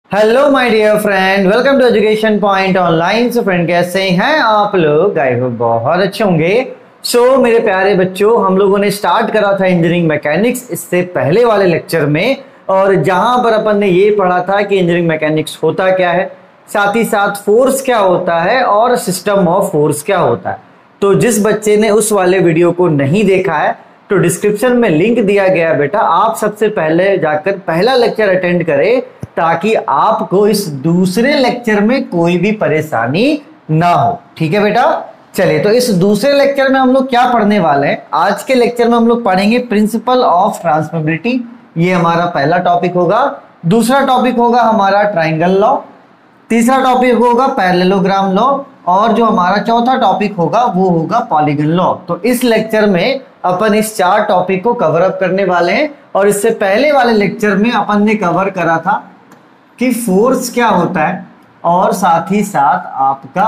Hello my dear friend, welcome to education point online. So friend, कैसे हैं आप लोग? आई होप बहुत अच्छे होंगे। सो मेरे प्यारे बच्चों, हम लोगों ने स्टार्ट करा था इंजीनियरिंग मैकेनिक्स इससे पहले वाले लेक्चर में, और जहां पर अपन ने ये पढ़ा था कि इंजीनियरिंग मैकेनिक्स होता क्या है, साथ ही साथ फोर्स क्या होता है और सिस्टम ऑफ फोर्स क्या होता है। तो जिस बच्चे ने उस वाले वीडियो को नहीं देखा है तो डिस्क्रिप्शन में लिंक दिया गया है बेटा, आप सबसे पहले जाकर पहला लेक्चर अटेंड करें ताकि आपको इस दूसरे लेक्चर में कोई भी परेशानी ना हो। ठीक है बेटा, चलिए तो इस दूसरे लेक्चर में हम लोग क्या पढ़ने वाले हैं। आज के लेक्चर में हम लोग पढ़ेंगे प्रिंसिपल ऑफ ट्रांसमिसिबिलिटी, ये हमारा पहला टॉपिक होगा। दूसरा टॉपिक होगा हमारा ट्राइंगल लॉ, तीसरा टॉपिक होगा पैरेललोग्राम लॉ, और जो हमारा चौथा टॉपिक होगा वो होगा पॉलीगन लॉ। तो इस लेक्चर में अपन इस चार टॉपिक को कवर अप करने वाले हैं। और इससे पहले वाले लेक्चर में अपन ने कवर करा था कि फोर्स क्या होता है और साथ ही साथ आपका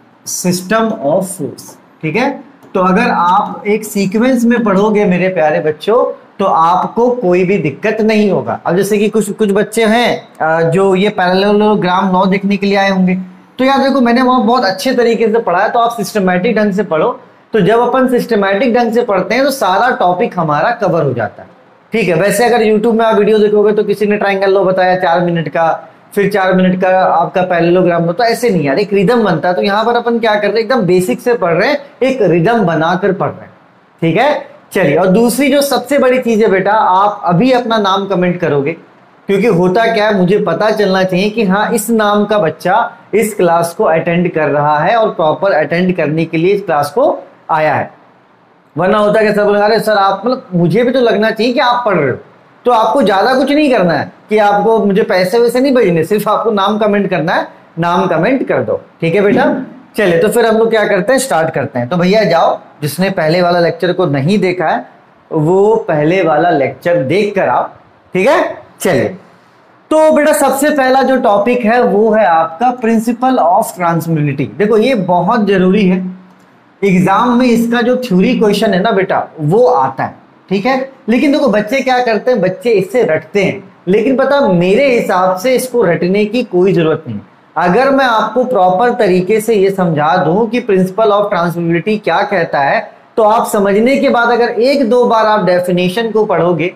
सिस्टम ऑफ फोर्स। ठीक है, तो अगर आप एक सीक्वेंस में पढ़ोगे मेरे प्यारे बच्चों तो आपको कोई भी दिक्कत नहीं होगा। अब जैसे कि कुछ कुछ बच्चे हैं जो ये पैरेललोग्राम लॉ देखने के लिए आए होंगे, तो यार देखो मैंने वहां बहुत अच्छे तरीके से पढ़ा है, तो आप सिस्टमैटिक ढंग से पढ़ो। तो जब अपन सिस्टमैटिक ढंग से पढ़ते हैं तो सारा टॉपिक हमारा कवर हो जाता है। ठीक है, वैसे अगर YouTube में आप वीडियो देखोगे तो किसी ने ट्राइंगल लॉ बताया 4 मिनट का, फिर 4 मिनट का आपका पैरेललोग्राम लॉ, तो ऐसे नहीं यार, एक रिदम बनता है। तो यहाँ पर अपन क्या कर रहे हैं, एकदम बेसिक से पढ़ रहे हैं, एक रिदम बनाकर पढ़ रहे हैं। ठीक है, चलिए। और दूसरी जो सबसे बड़ी चीज है बेटा, आप अभी अपना नाम कमेंट करोगे, क्योंकि होता क्या है, मुझे पता चलना चाहिए कि हाँ इस नाम का बच्चा इस क्लास को अटेंड कर रहा है और प्रॉपर अटेंड करने के लिए इस क्लास को आया है। वरना होता है कि सर बोले अरे सर आप, मतलब मुझे भी तो लगना चाहिए कि आप पढ़ रहे हो। तो आपको ज्यादा कुछ नहीं करना है कि आपको मुझे पैसे वैसे नहीं भेजने, सिर्फ आपको नाम कमेंट करना है, नाम कमेंट कर दो। ठीक है बेटा, चलिए तो फिर हम लोग क्या करते हैं, स्टार्ट करते हैं। तो भैया जाओ, जिसने पहले वाला लेक्चर को नहीं देखा है वो पहले वाला लेक्चर देख कर आओ। ठीक है, चलिए। तो बेटा सबसे पहला जो टॉपिक है वो है आपका प्रिंसिपल ऑफ ट्रांसमिसिबिलिटी। देखो ये बहुत जरूरी है, एग्जाम में इसका जो थ्योरी क्वेश्चन है ना बेटा वो आता है। ठीक है, लेकिन देखो बच्चे क्या करते हैं, बच्चे इससे रटते हैं, लेकिन पता मेरे हिसाब से इसको रटने की कोई जरूरत नहीं। अगर मैं आपको प्रॉपर तरीके से ये समझा दूं कि प्रिंसिपल ऑफ ट्रांसमिसिबिलिटी क्या कहता है, तो आप समझने के बाद अगर एक दो बार आप डेफिनेशन को पढ़ोगे,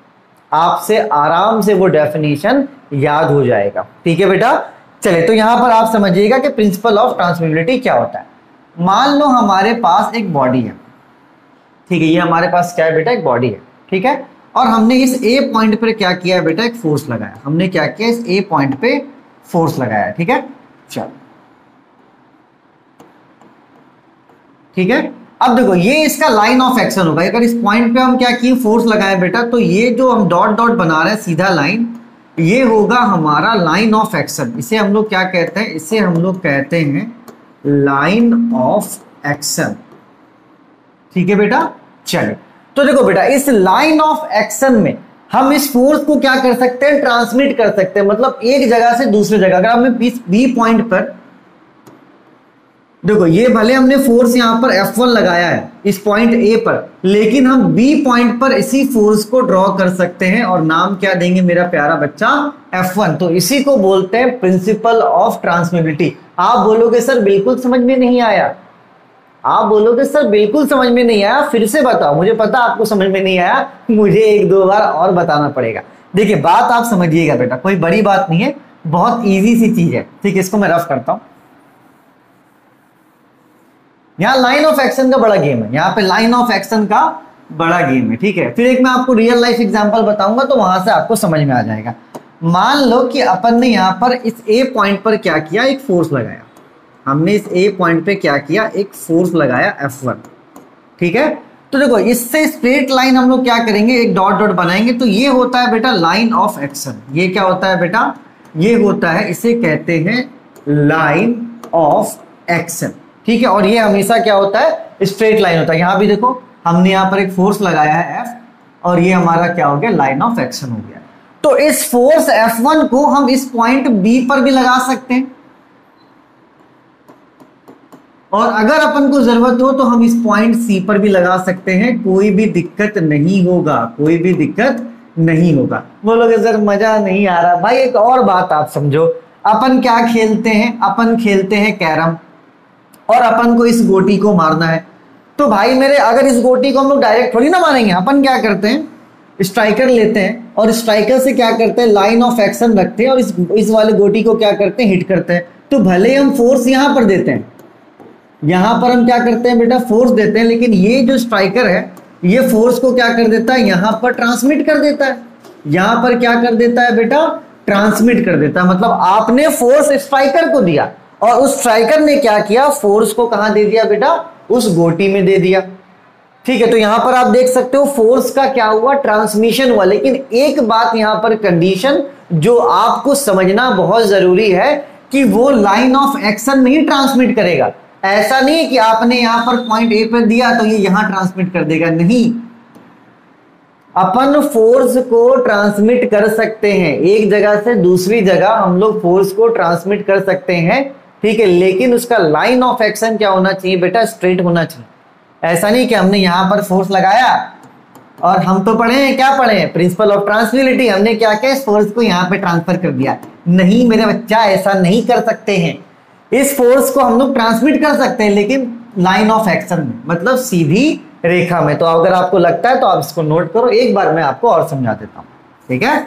आपसे आराम से वो डेफिनेशन याद हो जाएगा। ठीक है बेटा, चले तो यहां पर आप समझिएगा कि प्रिंसिपल ऑफ ट्रांसमिसिबिलिटी क्या होता है। मान लो हमारे पास एक बॉडी है, ठीक है, ये हमारे पास क्या है बेटा, एक बॉडी है। ठीक है, और हमने इस ए पॉइंट पर क्या किया है बेटा, एक फोर्स लगाया। हमने क्या किया, इस ए पॉइंट पे फोर्स लगाया। ठीक है, चलो ठीक है। अब देखो ये इसका लाइन ऑफ एक्शन होगा। अगर इस पॉइंट पे हम क्या किए, फोर्स लगाए बेटा, तो ये जो हम डॉट डॉट बना रहे हैं सीधा लाइन, ये होगा हमारा लाइन ऑफ एक्शन। इसे हम लोग क्या कहते हैं, इसे हम लोग कहते हैं लाइन ऑफ एक्शन। ठीक है बेटा, चलिए तो देखो बेटा इस लाइन ऑफ एक्शन में हम इस फोर्स को क्या कर सकते हैं, ट्रांसमिट कर सकते हैं, मतलब एक जगह से दूसरी जगह। अगर हमने बी पॉइंट पर देखो, ये भले हमने फोर्स यहां पर F1 लगाया है इस पॉइंट ए पर, लेकिन हम बी पॉइंट पर इसी फोर्स को ड्रॉ कर सकते हैं और नाम क्या देंगे मेरा प्यारा बच्चा, F1। तो इसी को बोलते हैं प्रिंसिपल ऑफ ट्रांसमिसिबिलिटी। आप बोलोगे सर बिल्कुल समझ में नहीं आया, आप बोलोगे सर बिल्कुल समझ में नहीं आया, फिर से बताओ, मुझे पता आपको समझ में नहीं आया, मुझे एक दो बार और बताना पड़ेगा। देखिए बात आप समझिएगा बेटा, कोई बड़ी बात नहीं है, बहुत इजी सी चीज है। ठीक है, इसको मैं रफ करता हूं। यहाँ लाइन ऑफ एक्शन का बड़ा गेम है, यहाँ पे लाइन ऑफ एक्शन का बड़ा गेम है। ठीक है, फिर एक मैं आपको रियल लाइफ एग्जांपल बताऊंगा तो वहां से आपको समझ में आ जाएगा। मान लो कि अपन ने यहाँ पर इस ए पॉइंट पर क्या किया, एक फोर्स लगाया। हमने इस ए पॉइंट पे क्या किया, एक फोर्स लगाया F1। ठीक है, तो देखो इससे स्ट्रेट लाइन हम लोग क्या करेंगे, एक डॉट डॉट बनाएंगे, तो ये होता है बेटा लाइन ऑफ एक्शन। ये क्या होता है बेटा, ये होता है, इसे कहते हैं लाइन ऑफ एक्शन। ठीक है, और ये हमेशा क्या होता है, स्ट्रेट लाइन होता है। यहां भी देखो हमने यहां पर एक फोर्स लगाया है F, और ये हमारा क्या हो गया, लाइन ऑफ एक्शन हो गया। तो इस फोर्स F1 को हम इस पॉइंट B पर भी लगा सकते हैं, और अगर अपन को जरूरत हो तो हम इस पॉइंट C पर भी लगा सकते हैं, कोई भी दिक्कत नहीं होगा, कोई भी दिक्कत नहीं होगा। बोलोगे सर मजा नहीं आ रहा। भाई एक और बात आप समझो, अपन क्या खेलते हैं, अपन खेलते हैं कैरम और अपन को इस गोटी को मारना है। तो भाई मेरे अगर इस गोटी को हम लोग डायरेक्ट थोड़ी ना मारेंगे, अपन क्या करते हैं स्ट्राइकर लेते हैं और स्ट्राइकर से क्या करते हैं लाइन ऑफ एक्शन रखते हैं और इस वाले गोटी को क्या करते हैं हिट करते हैं। तो भले हम फोर्स यहां पर देते हैं, यहां पर हम क्या करते हैं बेटा फोर्स देते हैं, लेकिन ये जो स्ट्राइकर है ये फोर्स को क्या कर देता है यहां पर ट्रांसमिट कर देता है। यहां पर क्या कर देता है बेटा ट्रांसमिट कर देता है। मतलब आपने फोर्स स्ट्राइकर को दिया और उस स्ट्राइकर ने क्या किया फोर्स को कहां दे दिया बेटा उस गोटी में दे दिया। ठीक है, तो यहां पर आप देख सकते हो फोर्स का क्या हुआ ट्रांसमिशन हुआ। लेकिन एक बात यहां पर कंडीशन जो आपको समझना बहुत जरूरी है कि वो लाइन ऑफ एक्शन में ही ट्रांसमिट करेगा। ऐसा नहीं है कि आपने यहां पर पॉइंट ए पर दिया तो ये यहां ट्रांसमिट कर देगा, नहीं। अपन फोर्स को ट्रांसमिट कर सकते हैं एक जगह से दूसरी जगह, हम लोग फोर्स को ट्रांसमिट कर सकते हैं, ठीक है, लेकिन उसका लाइन ऑफ एक्शन क्या होना चाहिए बेटा स्ट्रेट होना चाहिए। ऐसा नहीं कि हमने यहां पर फोर्स लगाया और हम तो पढ़े हैं, क्या पढ़े हैं प्रिंसिपल ऑफ ट्रांसमिसिबिलिटी, हमने क्या किया इस फोर्स को यहां पे ट्रांसफर कर दिया। नहीं मेरे बच्चा ऐसा नहीं कर सकते हैं। इस फोर्स को हम लोग ट्रांसमिट कर सकते हैं लेकिन लाइन ऑफ एक्शन में, मतलब सीधी रेखा में। तो अगर आपको लगता है तो आप इसको नोट करो, एक बार मैं आपको और समझा देता हूं, ठीक है।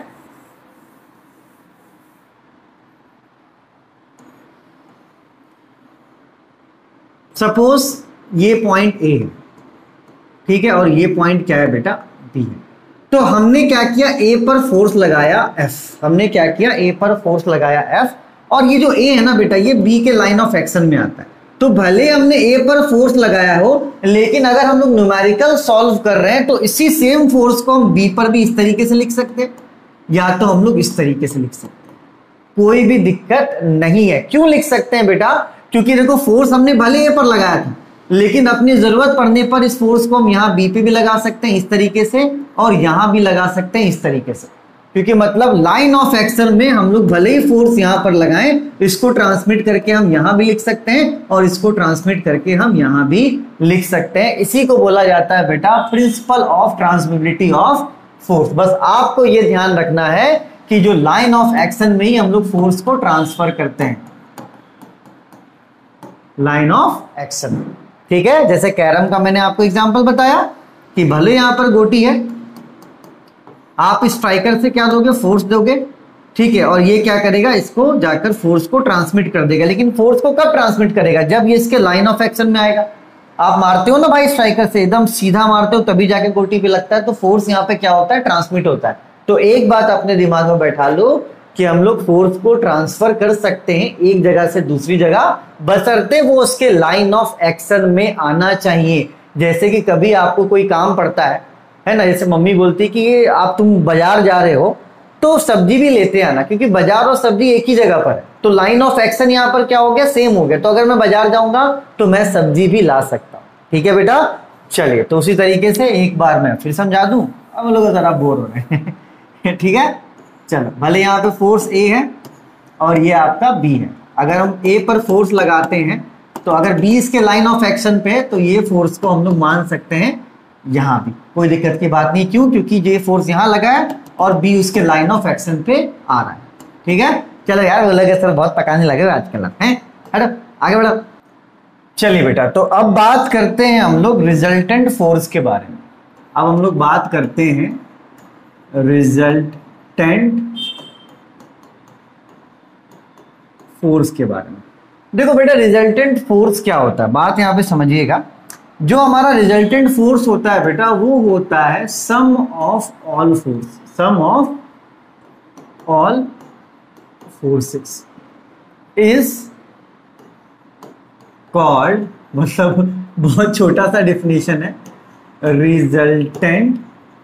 सपोज ये पॉइंट ए है, ठीक है, और ये पॉइंट क्या है बेटा बी है। तो हमने क्या किया ए पर फोर्स लगाया एफ, हमने क्या किया ए पर फोर्स लगाया एफ, और ये जो ए है ना बेटा ये बी के लाइन ऑफ एक्शन में आता है। तो भले हमने ए पर फोर्स लगाया हो लेकिन अगर हम लोग न्यूमेरिकल सॉल्व कर रहे हैं तो इसी सेम फोर्स को हम बी पर भी इस तरीके से लिख सकते हैं या तो हम लोग इस तरीके से लिख सकते हैं, कोई भी दिक्कत नहीं है। क्यों लिख सकते हैं बेटा, क्योंकि देखो फोर्स हमने भले ए पर लगाया था लेकिन अपनी जरूरत पड़ने पर इस फोर्स को हम यहाँ बी पे भी लगा सकते हैं इस तरीके से और यहां भी लगा सकते हैं इस तरीके से, क्योंकि मतलब लाइन ऑफ एक्शन में हम लोग भले ही फोर्स यहां पर लगाएं, इसको ट्रांसमिट करके हम यहां भी लिख सकते हैं और इसको ट्रांसमिट करके हम यहां भी लिख सकते हैं। इसी को बोला जाता है बेटा principle of transmissibility of force. बस आपको यह ध्यान रखना है कि जो लाइन ऑफ एक्शन में ही हम लोग फोर्स को ट्रांसफर करते हैं, लाइन ऑफ एक्शन, ठीक है। जैसे कैरम का मैंने आपको एग्जांपल बताया कि भले यहां पर गोटी है, आप स्ट्राइकर से क्या दोगे फोर्स दोगे, ठीक है, और ये क्या करेगा इसको जाकर फोर्स को ट्रांसमिट कर देगा। लेकिन फोर्स को कब ट्रांसमिट करेगा, जब ये इसके लाइन ऑफ एक्शन में आएगा। आप मारते हो ना भाई स्ट्राइकर से एकदम सीधा मारते हो तभी जाके गोटी पे लगता है, तो फोर्स यहाँ पे क्या होता है ट्रांसमिट होता है। तो एक बात अपने दिमाग में बैठा लो कि हम लोग फोर्स को ट्रांसफर कर सकते हैं एक जगह से दूसरी जगह, बशर्ते वो उसके लाइन ऑफ एक्शन में आना चाहिए। जैसे कि कभी आपको कोई काम पड़ता है ना, जैसे मम्मी बोलती कि ये आप तुम बाजार जा रहे हो तो सब्जी भी लेते आना, क्योंकि बाजार और सब्जी एक ही जगह पर है। तो लाइन ऑफ एक्शन यहाँ पर क्या हो गया सेम हो गया। तो अगर मैं बाजार जाऊंगा तो मैं सब्जी भी ला सकता हूँ, ठीक है बेटा। चलिए तो उसी तरीके से एक बार मैं फिर समझा दूं, अब हम लोग जरा बोर हो रहे हैं ठीक है। चलो भले यहाँ पे फोर्स ए है और ये आपका बी है, अगर हम ए पर फोर्स लगाते हैं तो अगर बी इसके लाइन ऑफ एक्शन पे है तो ये फोर्स को हम लोग मान सकते हैं यहां भी, कोई दिक्कत की बात नहीं। क्यों, क्योंकि ये फोर्स यहां लगा है और बी उसके लाइन ऑफ एक्शन पे आ रहा है, ठीक है। चलो यार वो लगे सर बहुत पकाने लगे आजकल हैं, हटो आगे बढ़ो। चलिए बेटा तो अब बात करते हैं हम लोग रिजल्टेंट फोर्स के बारे में। अब हम लोग बात करते हैं रिजल्टेंट फोर्स के बारे में। देखो बेटा रिजल्टेंट फोर्स क्या होता है, बात यहां पे समझिएगा। जो हमारा रिजल्टेंट फोर्स होता है बेटा वो होता है sum of all force, sum of all forces is called, मतलब बहुत छोटा सा डिफिनेशन है, रिजल्टेंट।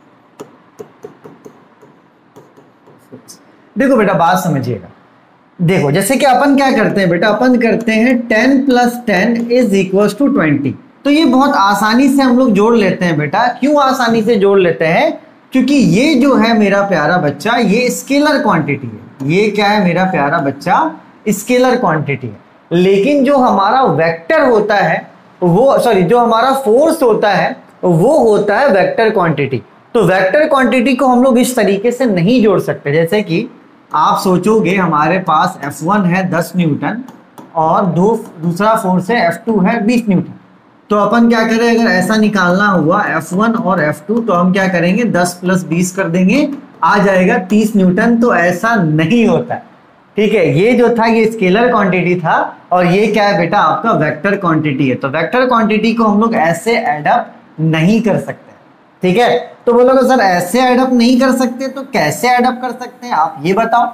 देखो बेटा बात समझिएगा, देखो जैसे कि अपन क्या करते हैं बेटा, अपन करते हैं 10 + 10 = 20। तो ये बहुत आसानी से हम लोग जोड़ लेते हैं बेटा। क्यों आसानी से जोड़ लेते हैं, क्योंकि ये जो है मेरा प्यारा बच्चा ये स्केलर क्वांटिटी है। ये क्या है मेरा प्यारा बच्चा, स्केलर क्वांटिटी है। लेकिन जो हमारा वेक्टर होता है वो, सॉरी, जो हमारा फोर्स होता है वो होता है वेक्टर क्वांटिटी। तो वेक्टर क्वांटिटी को हम लोग इस तरीके से नहीं जोड़ सकते। जैसे कि आप सोचोगे हमारे पास F1 है 10 न्यूटन और दूसरा फोर्स है F2 है 20 न्यूटन। तो अपन क्या करें, अगर ऐसा निकालना हुआ F1 और F2 तो हम क्या करेंगे 10 + 20 कर देंगे, आ जाएगा 30 न्यूटन। तो ऐसा नहीं होता, ठीक है। ये जो था ये स्केलर क्वांटिटी था और ये क्या है बेटा आपका वेक्टर क्वांटिटी है। तो वेक्टर क्वांटिटी को हम लोग ऐसे एडअप नहीं कर सकते, ठीक है। तो बोलोगे सर ऐसे एडअप नहीं कर सकते तो कैसे एडअप कर सकते हैं आप ये बताओ।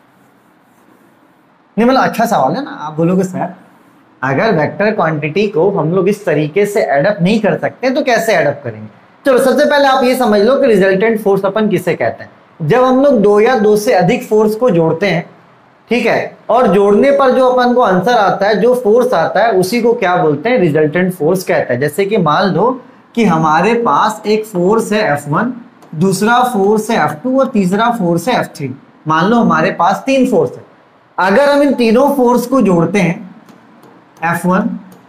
नहीं मतलब अच्छा सवाल है ना। आप बोलोगे सर अगर वेक्टर क्वांटिटी को हम लोग इस तरीके से एडअप नहीं कर सकते तो कैसे एडअप करेंगे। चलो सबसे पहले आप ये समझ लो कि रिजल्टेंट फोर्स अपन किसे कहते हैं। जब हम लोग दो या दो से अधिक फोर्स को जोड़ते हैं, ठीक है, और जोड़ने पर जो अपन को आंसर आता है, जो फोर्स आता है, उसी को क्या बोलते हैं, रिजल्टेंट फोर्स कहते हैं। जैसे कि मान लो कि हमारे पास एक फोर्स है F1, दूसरा फोर्स है F2 और तीसरा फोर्स है F3। मान लो हमारे पास 3 फोर्स है। अगर हम इन तीनों फोर्स को जोड़ते हैं F1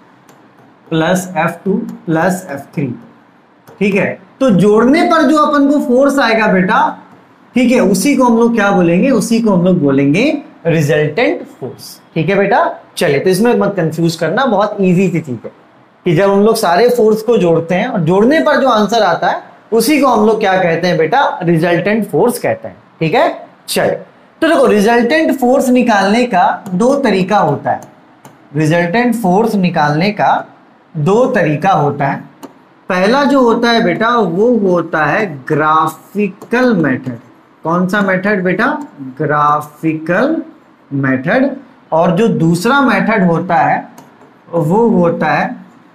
+ F2 + F3, ठीक है, तो जोड़ने पर जो अपन को फोर्स आएगा बेटा, ठीक है, उसी को हम लोग क्या बोलेंगे, उसी को हम लोग बोलेंगे रिजल्टेंट फोर्स, ठीक है बेटा। चलिए तो इसमें मत कंफ्यूज करना, बहुत इजी सी चीज है कि जब हम लोग सारे फोर्स को जोड़ते हैं और जोड़ने पर जो आंसर आता है उसी को हम लोग क्या कहते हैं बेटा, रिजल्टेंट फोर्स कहते हैं, ठीक है। चलिए तो देखो रिजल्टेंट फोर्स निकालने का 2 तरीका होता है। रिजल्टेंट फोर्स निकालने का 2 तरीका होता है। पहला जो होता है बेटा वो होता है ग्राफिकल मेथड। कौन सा मेथड बेटा, ग्राफिकल मेथड। और जो दूसरा मेथड होता है वो होता है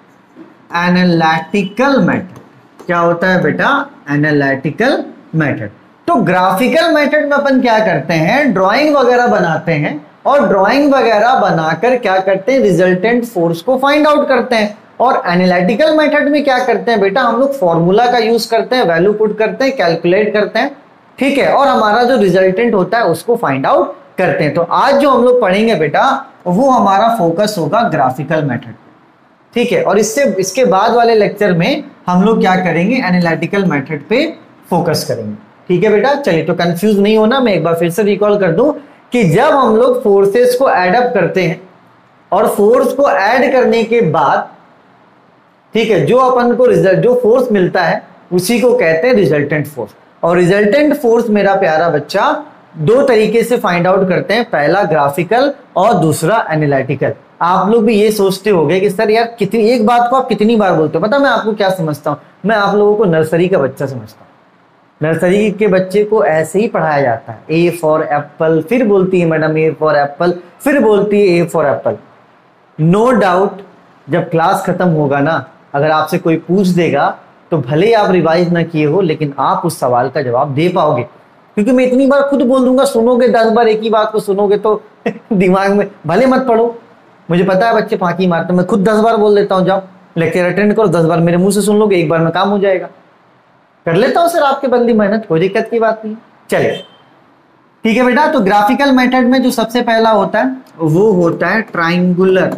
एनालिटिकल मेथड। क्या होता है बेटा, एनालिटिकल मेथड। तो ग्राफिकल मेथड में अपन क्या करते हैं, ड्राइंग वगैरह बनाते हैं और ड्राइंग वगैरह बनाकर क्या करते हैं, रिजल्टेंट फोर्स को फाइंड आउट करते हैं। और एनालिटिकल मेथड में क्या करते हैं बेटा, हम लोग फॉर्मूला का यूज करते हैं, वैल्यू पुट करते हैं, कैलकुलेट करते हैं, ठीक है, और हमारा जो रिजल्टेंट होता है उसको फाइंड आउट करते हैं। तो आज जो हम लोग पढ़ेंगे बेटा वो हमारा फोकस होगा ग्राफिकल मेथड, ठीक है। और इसके बाद वाले लेक्चर में हम लोग क्या करेंगे, एनालिटिकल मेथड पे फोकस करेंगे, ठीक है बेटा। चलिए तो कंफ्यूज नहीं होना, मैं एक बार फिर से रिकॉल कर दूं कि जब हम लोग फोर्सेस को ऐड अप करते हैं और फोर्स को ऐड करने के बाद, ठीक है, जो अपन को रिजल्ट जो फोर्स मिलता है उसी को कहते हैं रिजल्टेंट फोर्स। और रिजल्टेंट फोर्स मेरा प्यारा बच्चा 2 तरीके से फाइंड आउट करते हैं, पहला ग्राफिकल और दूसरा एनालिटिकल। आप लोग भी ये सोचते होंगे कि सर यार कितनी, एक बात को आप कितनी बार बोलते हो। पता मैं आपको क्या समझता हूं, मैं आप लोगों को नर्सरी का बच्चा समझता हूं। नर्सरी के बच्चे को ऐसे ही पढ़ाया जाता है, ए फॉर एप्पल, फिर बोलती है मैडम ए फॉर एप्पल, फिर बोलती है A for apple. No doubt जब क्लास खत्म होगा ना, अगर आपसे कोई पूछ देगा तो भले ही आप रिवाइज ना किए हो लेकिन आप उस सवाल का जवाब दे पाओगे, क्योंकि मैं इतनी बार खुद बोल दूंगा, सुनोगे 10 बार एक ही बात को सुनोगे तो दिमाग में, भले मत पढ़ो, मुझे पता है बच्चे फांकी मारते, मैं खुद 10 बार बोल देता हूँ, जाओ लेक्चर अटेंड करो, 10 बार मेरे मुंह से सुन लोगे, एक बार में काम हो जाएगा। कर लेता हूं सर आपके बंदी मेहनत, कोई दिक्कत की बात नहीं। चलिए ठीक है बेटा। तो ग्राफिकल मेथड में जो सबसे पहला होता है वो होता है ट्राइंगुलर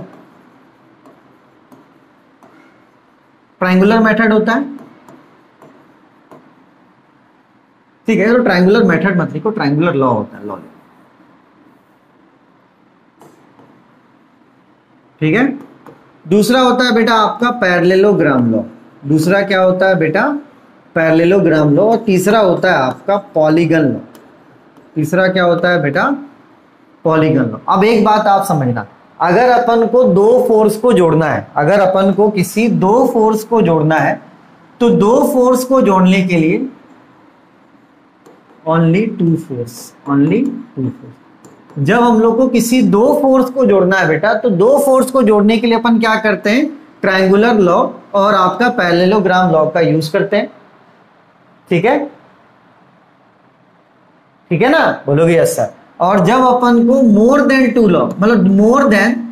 मेथड होता है, ठीक है। तो ट्राइंगुलर मेथड मत लिखो, ट्राइंगुलर लॉ होता है, लॉ, ठीक है। दूसरा होता है बेटा आपका पैरेललोग्राम लॉ। दूसरा क्या होता है बेटा, पैरेललोग्राम लॉ। और तीसरा होता है आपका पॉलीगन लॉ। तीसरा क्या होता है बेटा, पॉलीगन लॉ। अब एक बात आप समझना, अगर अपन को 2 फोर्स को जोड़ना है, अगर अपन को किसी 2 फोर्स को जोड़ना है तो 2 फोर्स को जोड़ने के लिए ओनली 2 फोर्स, ओनली 2 फोर्स। जब हम लोग को किसी 2 फोर्स को जोड़ना है बेटा, तो 2 फोर्स को जोड़ने के लिए अपन क्या करते हैं, ट्रायंगुलर लॉ और आपका पैरेललोग्राम लॉ का यूज करते हैं, ठीक है, ठीक है ना, बोलोगे यस सर। और जब अपन को मोर देन 2 लॉ, मतलब more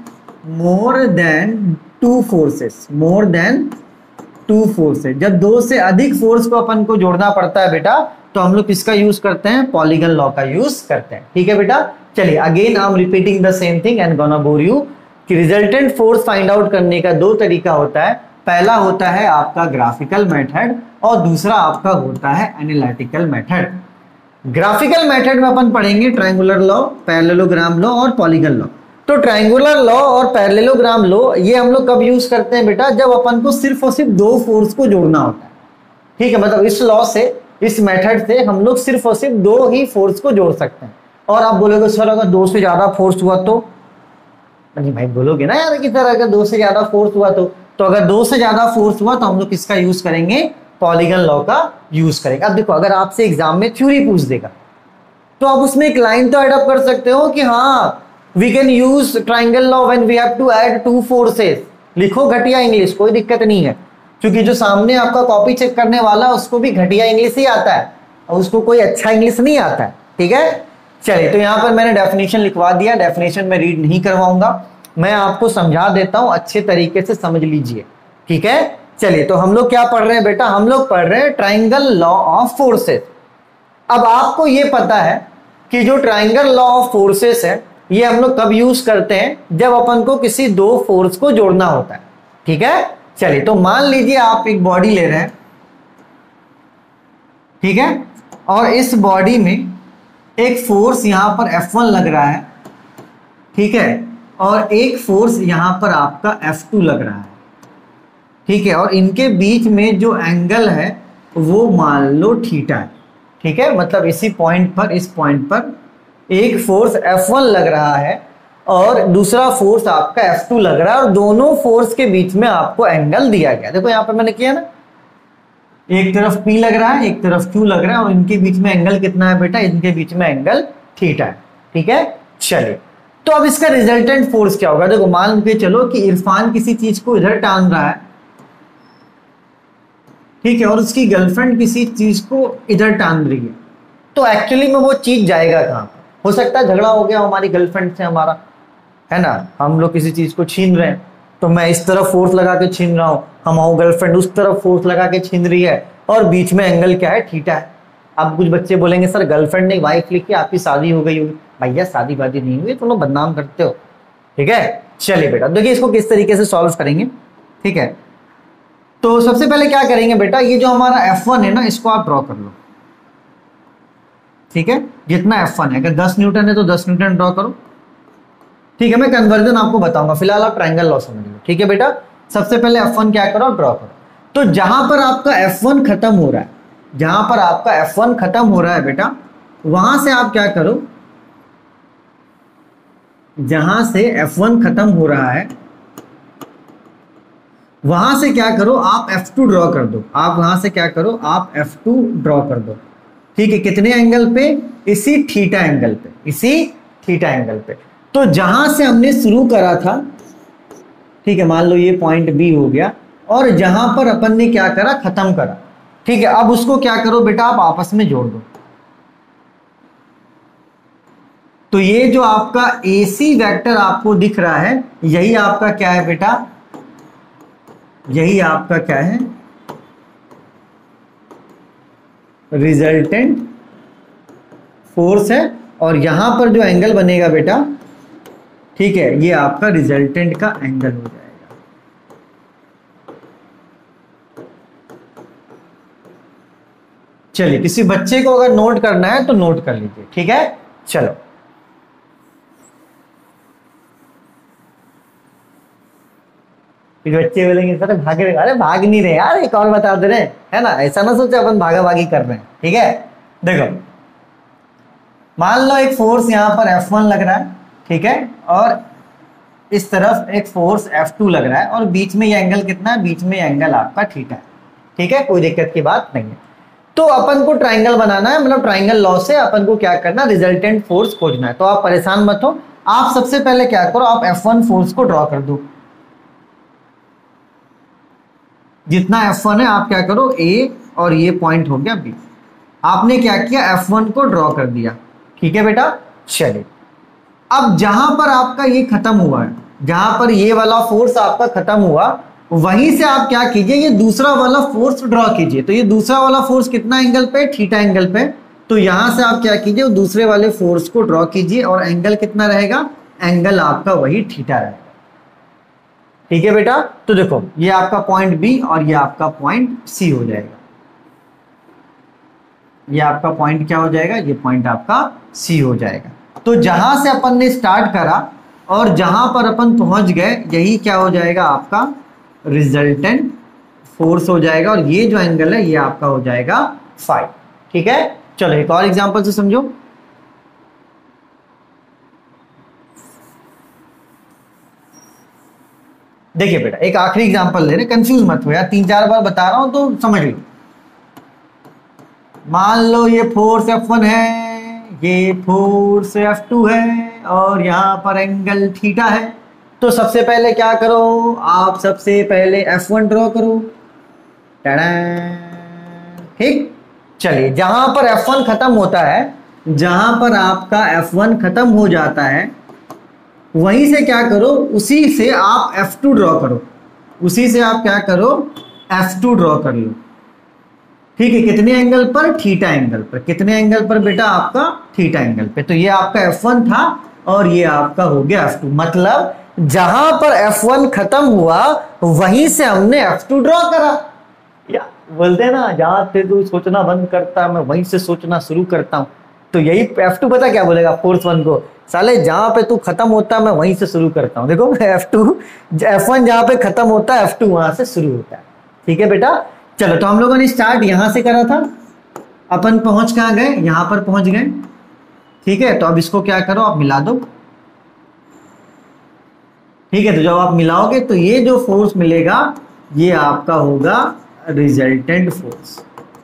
than 2 forces, more than 2 forces, जब 2 से अधिक फोर्स को अपन को जोड़ना पड़ता है बेटा, तो हम लोग किसका यूज करते हैं, पॉलीगन लॉ का यूज करते हैं, ठीक है बेटा। चलिए again I am repeating the same thing and gonna bore you कि रिजल्टेंट फोर्स फाइंड आउट करने का 2 तरीका होता है। पहला होता है आपका ग्राफिकल मेथड और दूसरा आपका होता है एनालिटिकल मेथड। ग्राफिकल मेथड में अपन पढ़ेंगे ट्रायंगुलर लॉ, पैरेललोग्राम लॉ और पॉलीगन लॉ। तो ट्रायंगुलर लॉ और पैरेललोग्राम लॉ ये हम लोग कब यूज करते हैं बेटा, जब अपन को सिर्फ और सिर्फ दो फोर्स को जोड़ना होता है। ठीक है, मतलब इस लॉ से, इस मेथड से हम लोग सिर्फ और सिर्फ दो ही फोर्स को जोड़ सकते हैं। और आप बोलोगे सर अगर दो से ज्यादा फोर्स हुआ तो, नहीं भाई बोलोगे ना यार कि सर अगर दो से ज्यादा फोर्स हुआ तो अगर दो से ज्यादा फोर्स हुआ तो हम लोग किसका यूज करेंगे, पॉलीगन लॉ का यूज करेंगे। अब देखो अगर आपसे एग्जाम में थ्योरी पूछ देगा तो आप उसमें एक लाइन तो एडअप कर सकते हो कि हाँ we can use triangle law when we have to add two forces. लिखो घटिया इंग्लिश, कोई दिक्कत नहीं है, क्योंकि जो सामने आपका कॉपी चेक करने वाला उसको भी घटिया इंग्लिश ही आता है और उसको कोई अच्छा इंग्लिश नहीं आता है। ठीक है, चलिए तो यहाँ पर मैंने डेफिनेशन लिखवा दिया, डेफिनेशन में रीड नहीं करवाऊंगा, मैं आपको समझा देता हूं, अच्छे तरीके से समझ लीजिए। ठीक है, चलिए तो हम लोग क्या पढ़ रहे हैं बेटा, हम लोग पढ़ रहे हैं ट्राइंगल लॉ ऑफ फोर्सेस। अब आपको ये पता है कि जो ट्राइंगल लॉ ऑफ फोर्सेस है ये हम लोग कब यूज करते हैं, जब अपन को किसी दो फोर्स को जोड़ना होता है। ठीक है, चलिए तो मान लीजिए आप एक बॉडी ले रहे हैं, ठीक है, और इस बॉडी में एक फोर्स यहां पर F1 लग रहा है, ठीक है, और एक फोर्स यहां पर आपका F2 लग रहा है। ठीक है, और इनके बीच में जो एंगल है वो मान लो थीटा है। ठीक है, मतलब इसी पॉइंट पर, इस पॉइंट पर एक फोर्स F1 लग रहा है और दूसरा फोर्स आपका F2 लग रहा है और दोनों फोर्स के बीच में आपको एंगल दिया गया। देखो यहां पर मैंने किया ना, एक तरफ P लग रहा है, एक तरफ Q लग रहा है और इनके बीच में एंगल कितना है बेटा, इनके बीच में एंगल थीटा है। ठीक है, चलिए तो अब इसका रिजल्टेंट फोर्स क्या होगा। देखो मान के चलो कि इरफान किसी चीज को इधर टान रहा है, ठीक है, और उसकी गर्लफ्रेंड किसी चीज को इधर टान रही है, तो एक्चुअली में वो चीज जाएगा कहाँ। हो सकता है झगड़ा हो गया हमारी गर्लफ्रेंड से हमारा, है ना, हम लोग किसी चीज को छीन रहे हैं, तो मैं इस तरफ फोर्स लगा के छीन रहा हूँ, हमारी गर्लफ्रेंड उस तरफ फोर्स लगा के छीन रही है और बीच में एंगल क्या है, थीटा है। अब कुछ बच्चे बोलेंगे सर गर्लफ्रेंड ने वाइफ लिखी, आपकी शादी हो गई होगी। भैया शादी वादी नहीं हुई, तुम लोग बदनाम करते हो। ठीक है, चलिए बेटा देखिए इसको किस तरीके से सॉल्व करेंगे। ठीक है, तो सबसे पहले क्या करेंगे बेटा, ये जो हमारा F1 है ना, इसको आप ड्रॉ कर लो। ठीक है, जितना F1 है, अगर 10 न्यूटन है तो 10 न्यूटन ड्रॉ करो। ठीक है, मैं कन्वर्जन आपको बताऊंगा, फिलहाल आप ट्रायंगल लॉ समझ लो। ठीक है बेटा, सबसे पहले F1 क्या करो, ड्रॉ करो। तो जहां पर आपका F1 खत्म हो रहा है, जहां पर आपका F1 खत्म हो रहा है बेटा, वहां से आप क्या करो, जहां से F1 खत्म हो रहा है वहां से क्या करो, आप F2 ड्रॉ कर दो। आप वहां से क्या करो, आप F2 ड्रॉ कर दो। ठीक है, कितने एंगल पे, इसी थीटा एंगल पे, इसी थीटा एंगल पे। तो जहां से हमने शुरू करा था, ठीक है, मान लो ये पॉइंट B हो गया, और जहां पर अपन ने क्या करा, खत्म करा। ठीक है, अब उसको क्या करो बेटा, आप आपस में जोड़ दो। तो ये जो आपका AC वेक्टर आपको दिख रहा है, यही आपका क्या है बेटा, यही आपका क्या है, रिजल्टेंट फोर्स है। और यहां पर जो एंगल बनेगा बेटा, ठीक है, ये आपका रिजल्टेंट का एंगल हो जाएगा। चलिए किसी बच्चे को अगर नोट करना है तो नोट कर लीजिए। ठीक है, चलो बच्चे बोलेंगे सर भाग रहे, अरे भाग नहीं रहे यार, एक और बता दे रहे हैं, है ना, ऐसा ना सोचे अपन भागा भागी कर रहे हैं। ठीक है, देखो मान लो एक फोर्स यहां पर F1 लग रहा है, ठीक है, और इस तरफ एक फोर्स F2 लग रहा है और बीच में ये एंगल कितना है, बीच में एंगल आपका थीटा है। ठीक है, कोई दिक्कत की बात नहीं है। तो अपन को ट्राइंगल बनाना है, मतलब ट्राइंगल लॉ से अपन को क्या करना, रिजल्टेंट फोर्स खोजना है। तो आप परेशान मत हो, आप सबसे पहले क्या करो, आप F1 फोर्स को ड्रॉ कर दो। जितना F1 है आप क्या करो, A और ये पॉइंट हो गया B। आपने क्या किया, F1 को ड्रॉ कर दिया। ठीक है बेटा, चलिए अब जहां पर आपका ये खत्म हुआ है, जहां पर ये वाला फोर्स आपका खत्म हुआ, वहीं से आप क्या कीजिए, ये दूसरा वाला फोर्स ड्रॉ कीजिए। तो ये दूसरा वाला फोर्स कितना एंगल पे, थीटा एंगल पे। तो यहां से आप क्या कीजिए, दूसरे वाले फोर्स को ड्रॉ कीजिए और एंगल कितना रहेगा, एंगल आपका वही थीटा रहेगा। ठीक है बेटा, तो देखो ये आपका पॉइंट बी और ये आपका पॉइंट सी हो जाएगा। ये आपका पॉइंट क्या हो जाएगा, ये पॉइंट आपका सी हो जाएगा। तो जहां से अपन ने स्टार्ट करा और जहां पर अपन पहुंच गए, यही क्या हो जाएगा, आपका रिजल्टेंट फोर्स हो जाएगा। और ये जो एंगल है ये आपका हो जाएगा फाई। ठीक है, चलो एक और एग्जांपल से समझो। देखिए बेटा, एक आखिरी एग्जांपल ले रहे, कंफ्यूज मत हो यार, 3-4 बार बता रहा हूं तो समझ लो। मान लो ये फोर्स F1 है, ये फोर्स F2 है और यहां पर एंगल थीटा है। तो सबसे पहले क्या करो, आप सबसे पहले F1 ड्रॉ करो। ठीक, चलिए जहां पर F1 खत्म होता है, जहां पर आपका F1 खत्म हो जाता है, वहीं से क्या करो, उसी से आप F2 ड्रॉ करो। उसी से आप क्या करो, F2 ड्रॉ कर लो। ठीक है, कितने एंगल पर, थीटा एंगल पर। कितने एंगल पर बेटा, आपका थीटा एंगल पे। तो ये आपका F1 था और ये आपका हो गया F2। मतलब जहां पर F1 खत्म हुआ वहीं से हमने F2 ड्रॉ करा। या बोलते हैं ना, जहां से तू सोचना बंद करता मैं वहीं से सोचना शुरू करता हूं। तो यही F2 पता क्या बोलेगा फोर्स 1 को, साले जहां पे तू खत्म होता मैं वहीं से शुरू करता हूं। देखो F1 जहां पे खत्म होता है, F2 वहां से शुरू होता है। ठीक है बेटा, चलो तो हम लोगों ने स्टार्ट यहां से करा था, अपन पहुंच कहां गए, यहां पर पहुंच गए। ठीक है, तो अब इसको क्या करो, आप मिला दो। ठीक है, तो जब आप मिलाओगे तो ये जो फोर्स मिलेगा ये आपका होगा रिजल्टेंट फोर्स।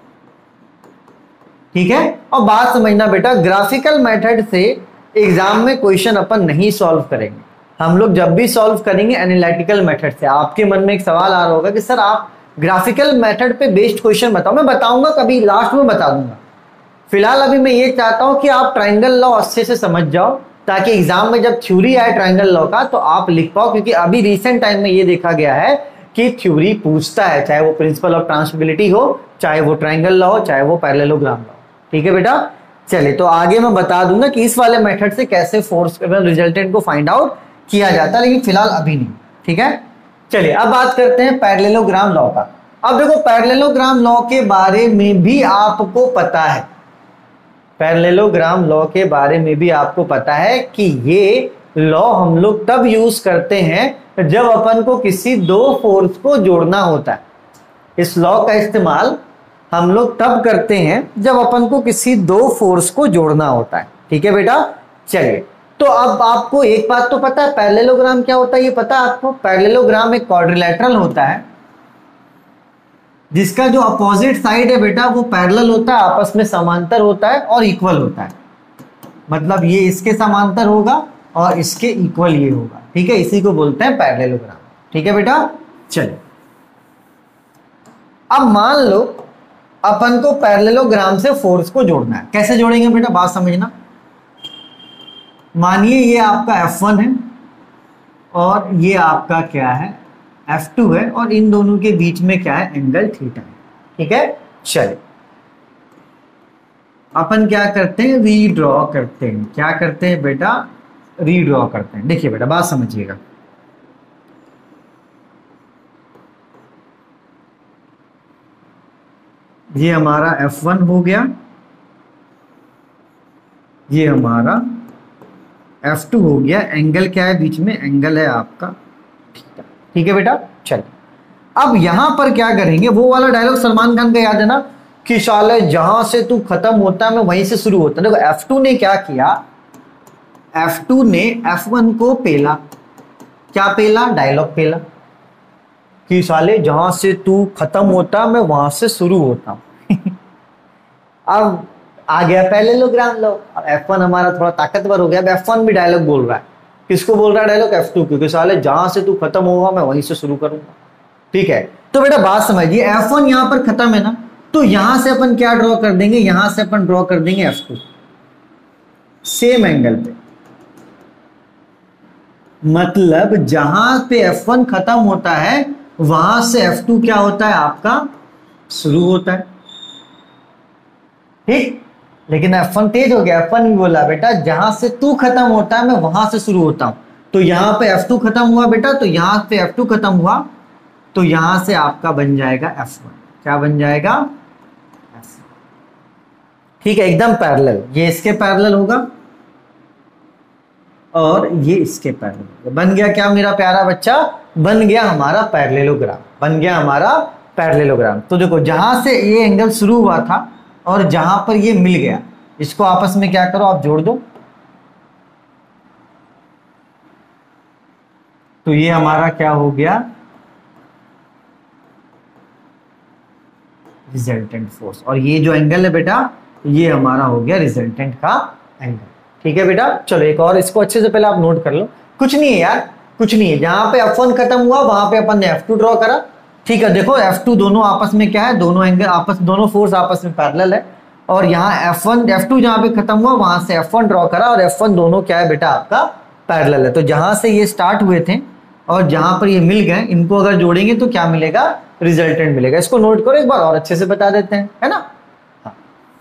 ठीक है, और बात समझना बेटा, ग्राफिकल मेथड से एग्जाम में क्वेश्चन अपन नहीं सॉल्व करेंगे। हम लोग जब भी सॉल्व करेंगे एनालिटिकल मेथड से। आपके मन में एक सवाल आ रहा होगा कि सर आप ग्राफिकल मेथड पे बेस्ड क्वेश्चन बताओ। मैं बताऊंगा, कभी लास्ट में बता दूंगा। फिलहाल अभी मैं ये चाहता हूं कि आप ट्रायंगल लॉ अच्छे से समझ जाओ, ताकि एग्जाम में जब थ्योरी आए ट्रायंगल लॉ का तो आप लिख पाओ। क्योंकि अभी रिसेंट टाइम में ये देखा गया है कि थ्योरी पूछता है, चाहे वो प्रिंसिपल ऑफ ट्रांसफिबिलिटी हो, चाहे वो ट्रायंगल लॉ हो, चाहे वो पैरेललोग्राम लॉ। ठीक है बेटा, चलिए तो आगे मैं बता दूंगा कि इस वाले मेथड से कैसे फोर्स रिजल्टेंट को फाइंड आउट किया जाता है, लेकिन फिलहाल अभी नहीं। ठीक है, चलिए अब बात करते हैं पैरेललोग्राम लॉ का। अब देखो, पैरेललोग्राम लॉ के बारे में भी आपको पता है, पैरेललोग्राम लॉ के बारे में भी आपको पता है कि ये लॉ हम लोग तब यूज करते हैं जब अपन को किसी दो फोर्स को जोड़ना होता है। इस लॉ का इस्तेमाल हम लोग तब करते हैं जब अपन को किसी दो फोर्स को जोड़ना होता है। ठीक है बेटा, चलिए तो अब आपको एक बात तो पता है, पैरेललोग्राम क्या होता है ये पता है आपको। पैरेललोग्राम एक क्वाड्रिलेटरल होता है जिसका जो अपोजिट साइड है बेटा वो पैरेलल होता है, आपस में समांतर होता है और इक्वल होता है। मतलब ये इसके समांतर होगा और इसके इक्वल ये होगा। ठीक है, इसी को बोलते हैं पैरेललोग्राम। ठीक है बेटा, चलिए अब मान लो अपन को पैरेललोग्राम से फोर्स को जोड़ना है। कैसे जोड़ेंगे बेटा, बात समझना। मानिए ये आपका F1 है और ये आपका क्या है, F2 है, और इन दोनों के बीच में क्या है, एंगल थीटा है। ठीक है, चलिए अपन क्या करते हैं, रीड्रॉ करते हैं। क्या करते हैं बेटा, रीड्रॉ करते हैं। देखिए बेटा, बात समझिएगा। ये हमारा F1 हो गया, ये हमारा F2 हो गया। एंगल क्या है बीच में, एंगल है आपका थीटा। ठीक है बेटा, चलिए अब यहां पर क्या करेंगे, वो वाला डायलॉग सलमान खान का याद है ना कि साले जहां से तू खत्म होता है मैं वहीं से शुरू होता है। देखो F2 ने क्या किया, F2 ने F1 को पेला। क्या पेला, डायलॉग पेला कि साले जहां से तू खत्म होता मैं वहां से शुरू होता हूं। अब आ गया पैरेललोग्राम लॉ। अब F1 हमारा थोड़ा ताकतवर हो गया, अब F1 भी डायलॉग बोल रहा है। किसको बोल रहा है डायलॉग, F2, क्योंकि साले जहां से तू खत्म होगा मैं वहीं से शुरू करूंगा। ठीक है, तो बेटा बात समझिए, F1 यहां पर खत्म है ना, तो यहां से अपन क्या ड्रॉ कर देंगे, यहां से अपन ड्रॉ कर देंगे F2 सेम एंगल पे। मतलब जहां पे F1 खत्म होता है वहां से F2 क्या होता है, आपका शुरू होता है। ठीक, लेकिन F1 तेज हो गया। F1 भी बोला बेटा जहां से तू खत्म होता है मैं वहां से शुरू होता हूं। तो यहाँ पे F2 खत्म हुआ बेटा, तो यहाँ पे F2 खत्म हुआ, तो यहाँ से आपका बन जाएगा F1। क्या बन जाएगा? F1। ठीक है, एकदम पैरेलल, ये इसके पैरेलल होगा और ये इसके पैरेलल होगा। बन गया क्या मेरा प्यारा बच्चा? बन गया हमारा पैरेललोग्राम, बन गया हमारा पैरेललोग्राम। तो देखो जहां से ये एंगल शुरू हुआ था और जहां पर ये मिल गया, इसको आपस में क्या करो, आप जोड़ दो। तो ये हमारा क्या हो गया? Resultant force. और ये जो एंगल है बेटा, ये हमारा हो गया रिजल्टेंट का एंगल। ठीक है बेटा, चलो एक और, इसको अच्छे से पहले आप नोट कर लो। कुछ नहीं है यार, कुछ नहीं है। जहां पे F1 खत्म हुआ वहां पे अपन ने F2 ड्रॉ करा। ठीक है, देखो F2 दोनों आपस में क्या है, दोनों एंगल आपस, दोनों फोर्स आपस में पैरेलल है। और यहाँ F1 F2 जहां पे खत्म हुआ वहां से F1 ड्रॉ करा, और F1 दोनों क्या है बेटा, आपका पैरेलल है। तो जहां से ये स्टार्ट हुए थे और जहां पर ये मिल गए, इनको अगर जोड़ेंगे तो क्या मिलेगा? रिजल्टेंट मिलेगा। इसको नोट करो, एक बार और अच्छे से बता देते हैं, है ना। हाँ।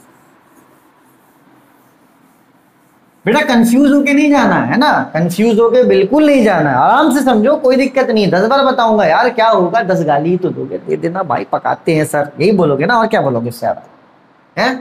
बेटा कंफ्यूज होके नहीं जाना है ना, कंफ्यूज होके बिल्कुल नहीं जाना है, आराम से समझो, कोई दिक्कत नहीं है। 10 बार बताऊंगा यार, क्या होगा, 10 गाली तो दोगे, दे देना भाई, पकाते हैं सर, यही बोलोगे ना, और क्या बोलोगे इससे ज्यादा, है।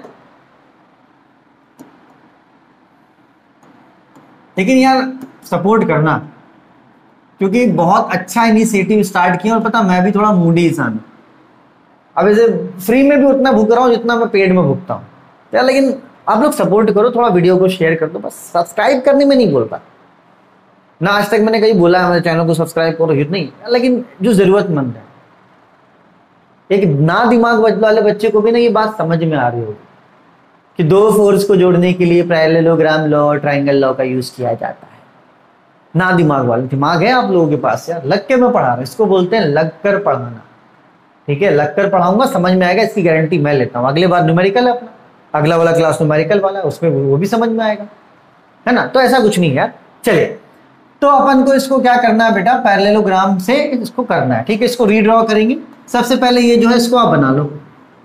लेकिन यार सपोर्ट करना, क्योंकि बहुत अच्छा इनिशिएटिव स्टार्ट किया, और पता मैं भी थोड़ा मूडी इंसान हूं। अब ऐसे फ्री में भी उतना भूख रहा हूँ जितना मैं पेड में भूखता हूँ यार। लेकिन आप लोग सपोर्ट करो, थोड़ा वीडियो को शेयर कर दो, बस सब्सक्राइब करने में नहीं बोलता ना, आज तक मैंने कहीं बोला है हमारे चैनल को सब्सक्राइब करो, हिट नहीं। लेकिन जो जरूरतमंद है, एक ना दिमाग वाले बच्चे को भी ना ये बात समझ में आ रही होगी कि दो फोर्स को जोड़ने के लिए पैरेललोग्राम लॉ और ट्रायंगल लॉ का यूज किया जाता है। ना दिमाग वाले, दिमाग है आप लोगों के पास यार, लग के मैं पढ़ा रहा हूं, इसको बोलते हैं लग कर पढ़ाना। ठीक है, लग कर पढ़ाऊंगा, समझ में आएगा, इसकी गारंटी मैं लेता हूं। अगले बार न्यूमेरिकल है अपना, अगला वाला क्लास न्यूमेरिकल वाला है, उसमें वो भी समझ में आएगा, है ना। तो ऐसा कुछ नहीं यार। चलिए, तो अपन को इसको क्या करना है बेटा, पैरेललोग्राम से इसको करना है। ठीक है, इसको रीड्रॉ करेंगे। सबसे पहले ये जो है इसको आप बना लो।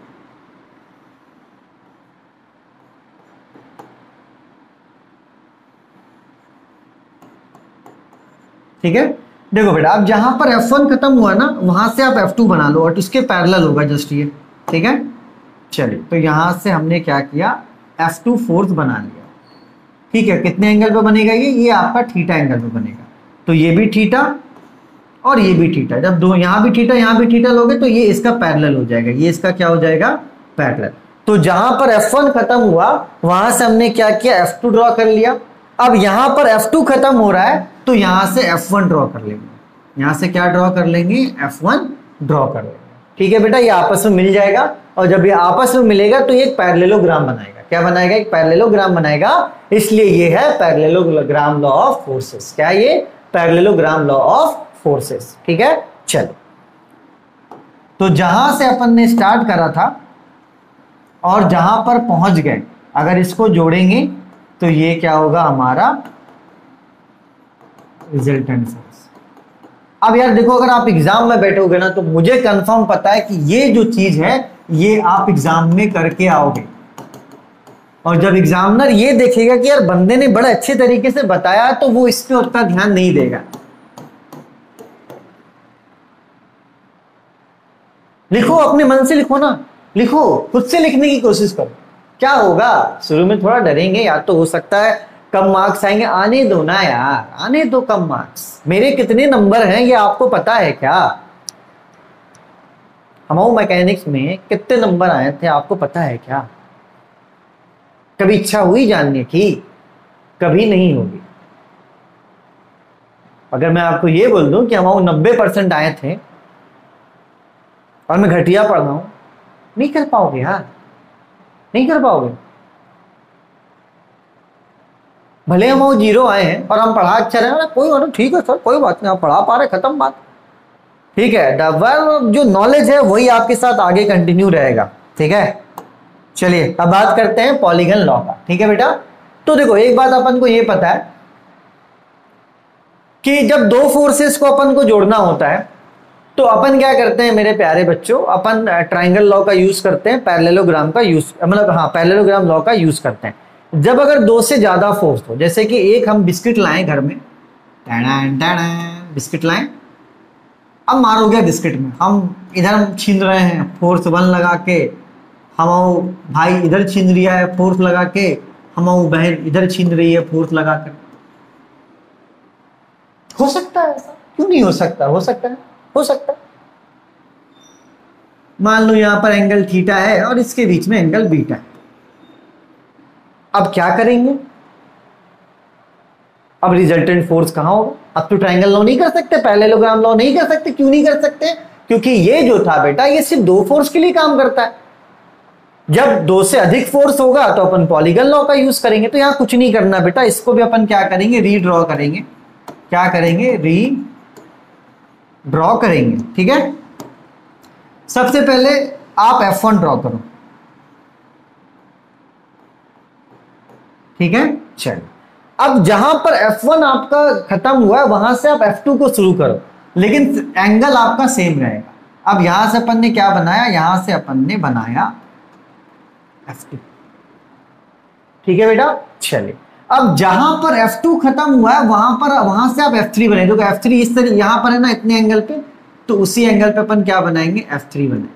ठीक है, देखो बेटा, अब जहां पर F1 खत्म हुआ ना, वहां से आप F2 बना लो और इसके पैरेलल होगा जस्ट ये। ठीक है, चलिए, तो यहां से हमने क्या किया, F2 फोर्स बना लिया। ठीक है, कितने एंगल पे बनेगा ये आपका थीटा एंगल पे बनेगा। तो ये भी थीटा और ये भी थीटा। जब दो, यहां भी थीटा यहां भी थीटा लोगे तो ये इसका पैरेलल हो जाएगा, ये इसका क्या हो जाएगा, पैरेलल। तो जहां पर F1 खत्म हुआ वहां से हमने क्या किया, F2 ड्रॉ कर लिया। अब यहां पर F2 खत्म हो रहा है तो यहां से F1 ड्रॉ कर लेंगे। यहां से क्या ड्रॉ कर लेंगे, F1 ड्रॉ कर लेंगे। ठीक है बेटा, ये आपस में मिल जाएगा, और जब ये आपस में मिलेगा तो ये एक पैरेललोग्राम बनाएगा। क्या बनाएगा, एक पैरेललोग्राम बनाएगा। इसलिए ये है पैरेललोग्राम लॉ ऑफ फोर्सेस। क्या ये, पैरेललोग्राम लॉ ऑफ फोर्सेस। ठीक है, चलो, तो जहां से अपन ने स्टार्ट करा था और जहां पर पहुंच गए, अगर इसको जोड़ेंगे तो ये क्या होगा, हमारा रिजल्टेंट फोर्स। अब यार देखो, अगर आप एग्जाम में बैठोगे ना तो मुझे कंफर्म पता है कि ये जो चीज है ये आप एग्जाम में करके आओगे। और जब एग्जामिनर ये देखेगा कि यार बंदे ने बड़े अच्छे तरीके से बताया, तो वो इस पे उतना ध्यान नहीं देगा। लिखो, अपने मन से लिखो ना, लिखो, खुद से लिखने की कोशिश करो। क्या होगा, शुरू में थोड़ा डरेंगे, या तो हो सकता है कम मार्क्स आएंगे, आने दो ना यार, आने दो कम मार्क्स। मेरे कितने नंबर हैं ये आपको पता है क्या? हमारे मैकेनिक्स में कितने नंबर आए थे आपको पता है क्या? कभी इच्छा हुई जानने की? कभी नहीं होगी। अगर मैं आपको ये बोल दूं कि हमारे 90% आए थे और मैं घटिया पढ़ रहा हूं, नहीं कर पाओगे यार, नहीं कर पाओगे। भले हम वो 0 आए हैं और हम पढ़ा अच्छा रहे, कोई बात नहीं, ठीक है सर, कोई बात नहीं, आप पढ़ा पा रहे, खत्म बात। ठीक है, जो नॉलेज है वही आपके साथ आगे कंटिन्यू रहेगा। ठीक है, चलिए अब बात करते हैं पॉलीगन लॉ का। ठीक है बेटा, तो देखो एक बात अपन को ये पता है कि जब दो फोर्सेस को अपन को जोड़ना होता है तो अपन क्या करते हैं मेरे प्यारे बच्चों, अपन ट्रायंगल लॉ का यूज करते हैं, पैरेललोग्राम का यूज, मतलब हाँ पैरेललोग्राम लॉ का यूज करते हैं। जब अगर दो से ज्यादा फोर्स हो, जैसे कि एक हम बिस्किट लाएं घर में, बिस्किट लाएं। अब मारो गया बिस्किट में, हम इधर छीन रहे हैं फोर्स 1 लगा के, हम भाई इधर छीन रिया है फोर्स लगा के, हम बहन इधर छीन रही है फोर्स लगा कर। हो सकता है ऐसा, क्यों नहीं हो सकता, हो सकता है, हो सकता है। मान लो यहां पर एंगल थीटा है और इसके बीच में एंगल बीटा है। अब क्या करेंगे, अब रिजल्टेंट फोर्स कहां होगा? अब तो ट्रायंगल लॉ नहीं कर सकते, पैरेललोग्राम लॉ नहीं कर सकते। क्यों नहीं कर सकते? क्योंकि ये जो था बेटा ये सिर्फ 2 फोर्स के लिए काम करता है। जब 2 से अधिक फोर्स होगा तो अपन पॉलीगन लॉ का यूज करेंगे। तो यहां कुछ नहीं करना बेटा, इसको भी अपन क्या करेंगे, रीड्रॉ करेंगे। क्या करेंगे? रीड्रॉ करेंगे। ठीक है, सबसे पहले आप F1 ड्रॉ करो। ठीक है, चलिए अब जहां पर F1 आपका खत्म हुआ है वहां से आप F2 को शुरू करो, लेकिन एंगल आपका सेम रहेगा। अब यहां से अपन ने क्या बनाया, यहां से अपन ने बनाया F2। ठीक है बेटा, चलिए अब जहां पर F2 खत्म हुआ है वहां से आप F3 बनाए। देखो F3 इस तरह यहां पर है ना, इतने एंगल पे, तो उसी एंगल पे अपन क्या बनाएंगे, F3 बनाएंगे।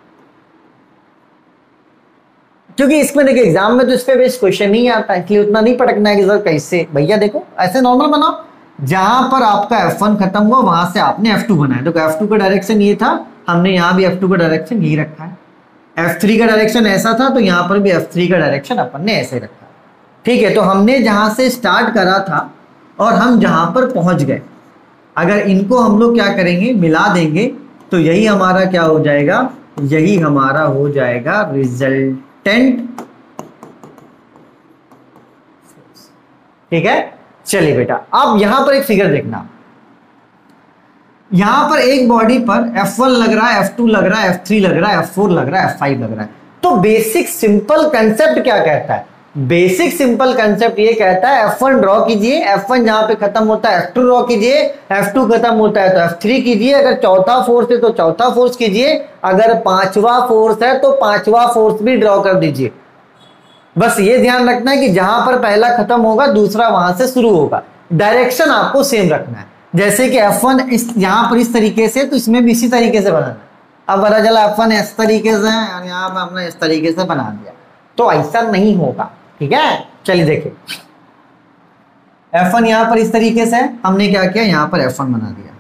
क्योंकि इसमें देखिए एग्जाम में तो इस पे बेस्ड क्वेश्चन नहीं आता, इसलिए उतना नहीं पटकना है कि सर कैसे। भैया देखो ऐसे नॉर्मल बनाओ, जहां पर आपका F1 खत्म हुआ वहां से आपने F2 बनाया। तो F2 का डायरेक्शन ये था, हमने यहां भी F2 का डायरेक्शन यही रखा है। F3 का डायरेक्शन ऐसा था, तो यहां पर भी F3 का डायरेक्शन अपन ने ऐसे रखा। ठीक है, तो हमने जहां से स्टार्ट करा था और हम जहां पर पहुंच गए, अगर इनको हम लोग क्या करेंगे, मिला देंगे, तो यही हमारा क्या हो जाएगा, यही हमारा हो जाएगा रिजल्टेंट। ठीक है, चलिए बेटा अब यहां पर एक फिगर देखना। यहां पर एक बॉडी पर F1 लग रहा है, F2 लग रहा है, F3 लग रहा है, F4 लग रहा है, F5 लग रहा है। तो बेसिक सिंपल कंसेप्ट क्या कहता है, बेसिक सिंपल कंसेप्ट ये कहता है F1 ड्रॉ कीजिए, F1 जहां पे खत्म होता है F2 ड्रॉ कीजिए, F2 खत्म होता है तो F3 कीजिए, अगर चौथा फोर्स है तो चौथा फोर्स कीजिए, अगर पांचवा फोर्स है तो पांचवा फोर्स भी ड्रॉ कर दीजिए। बस ये ध्यान रखना है कि जहां पर पहला खत्म होगा दूसरा वहां से शुरू होगा। डायरेक्शन आपको सेम रखना है, जैसे कि F1 इस यहां पर इस तरीके से, तो इसमें भी इसी तरीके से बनाना है। अब पता चला F1 इस तरीके से है और यहां पर हमने इस तरीके से बना दिया, तो ऐसा नहीं होगा। ठीक है, चलिए देखिए F1 यहां पर इस तरीके से है, हमने क्या किया, यहां पर F1 बना दिया।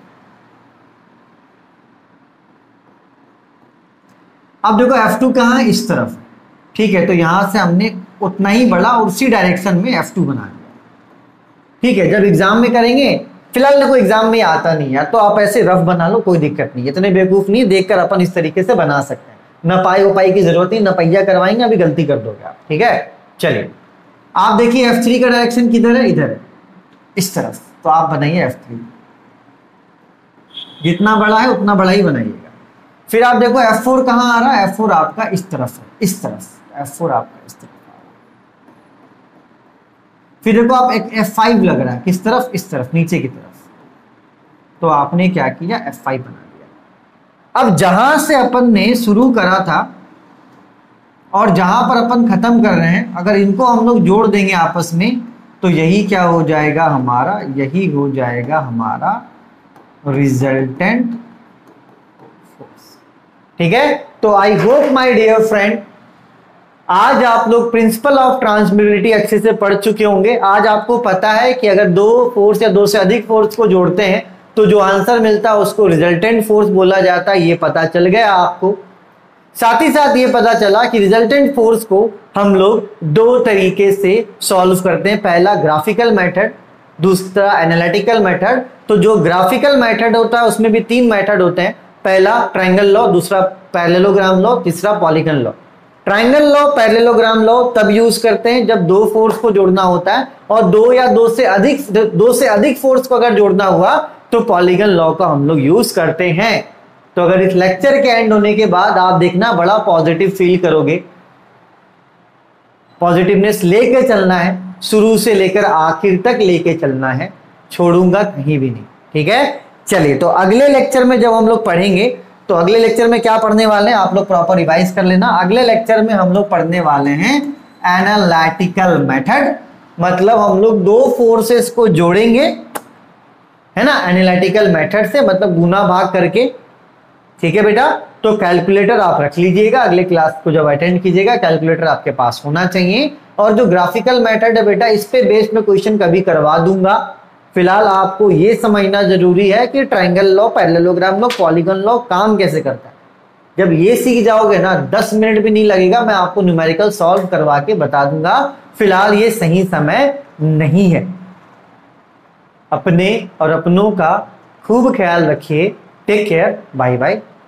अब देखो F2 कहां है, इस तरफ। ठीक है, तो यहां से हमने उतना ही बड़ा और उसी डायरेक्शन में F2 बना दिया। ठीक है, जब एग्जाम में करेंगे, फिलहाल देखो एग्जाम में आता नहीं है तो आप ऐसे रफ बना लो, कोई दिक्कत नहीं, इतने बेवकूफ नहीं, देखकर अपन इस तरीके से बना सकते हैं। न पाई उपाई की जरूरत नहीं, न पहिया करवाएंगे, अभी गलती कर दोगे आप। ठीक है, चलिए आप देखिए F3 का डायरेक्शन किधर है, इधर है, इस तरफ, तो आप बनाइए F3। जितना बड़ा है उतना बड़ा ही बनाइएगा। फिर आप देखो F4 कहां आ रहा है, F4 आपका इस तरफ है, इस तरफ F4 आपका इस तरफ आ रहा है। फिर देखो आप एक F5 लग रहा है, किस तरफ, इस तरफ, नीचे की तरफ, तो आपने क्या किया, F5 बना दिया। अब जहां से अपन ने शुरू करा था और जहां पर अपन खत्म कर रहे हैं, अगर इनको हम लोग जोड़ देंगे आपस में, तो यही क्या हो जाएगा हमारा, यही हो जाएगा हमारा रिजल्टेंट फोर्स। ठीक है, तो I hope my dear friend आज आप लोग प्रिंसिपल ऑफ ट्रांसमिसिबिलिटी अच्छे से पढ़ चुके होंगे। आज आपको पता है कि अगर 2 फोर्स या 2 से अधिक फोर्स को जोड़ते हैं तो जो आंसर मिलता है उसको रिजल्टेंट फोर्स बोला जाता है, ये पता चल गया आपको। साथ ही साथ ये पता चला कि रिजल्टेंट फोर्स को हम लोग 2 तरीके से सॉल्व करते हैं, पहला ग्राफिकल मेथड, दूसरा एनालिटिकल मेथड। तो जो ग्राफिकल मेथड होता है उसमें भी 3 मेथड होते हैं, पहला ट्रायंगल लॉ, दूसरा पैरेललोग्राम लॉ, तीसरा polygon law. Triangle law, parallelogram law तब यूज करते हैं जब 2 फोर्स को जोड़ना होता है, और 2 या 2 से अधिक फोर्स को अगर जोड़ना हुआ तो पॉलीगन लॉ का हम लोग यूज करते हैं। तो अगर इस लेक्चर के एंड होने के बाद आप देखना बड़ा पॉजिटिव फील करोगे, पॉजिटिवनेस लेके चलना है, शुरू से लेकर आखिर तक लेके चलना है, छोड़ूंगा कहीं भी नहीं। ठीक है, चलिए तो अगले लेक्चर में जब हम लोग पढ़ेंगे, तो अगले लेक्चर में क्या पढ़ने वाले हैं आप लोग प्रॉपर रिवाइज कर लेना। अगले लेक्चर में हम लोग पढ़ने वाले हैं एनालिटिकल मेथड, मतलब हम लोग 2 फोर्सेस को जोड़ेंगे है ना, एनालिटिकल मेथड से, मतलब गुना भाग करके। ठीक है बेटा, तो कैलकुलेटर आप रख लीजिएगा, अगले क्लास को जब अटेंड कीजिएगा कैलकुलेटर आपके पास होना चाहिए। और जो ग्राफिकल मेथड है बेटा, इस पे बेस्ड में क्वेश्चन कभी करवा दूंगा। फिलहाल आपको ये समझना जरूरी है कि triangle law, parallelogram law, polygon law काम कैसे करता है। जब ये सीख जाओगे ना, 10 मिनट भी नहीं लगेगा, मैं आपको न्यूमेरिकल सॉल्व करवा के बता दूंगा। फिलहाल ये सही समय नहीं है। अपने और अपनों का खूब ख्याल रखिए। Take care, bye bye.